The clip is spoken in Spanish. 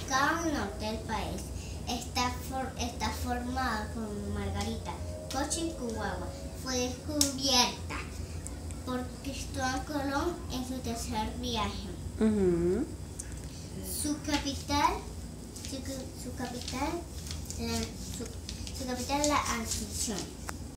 ubicado al norte del país. Está formada por Margarita, Coche y Cubagua. Fue descubierta por Cristóbal Colón en su tercer viaje. Su capital es la Asunción.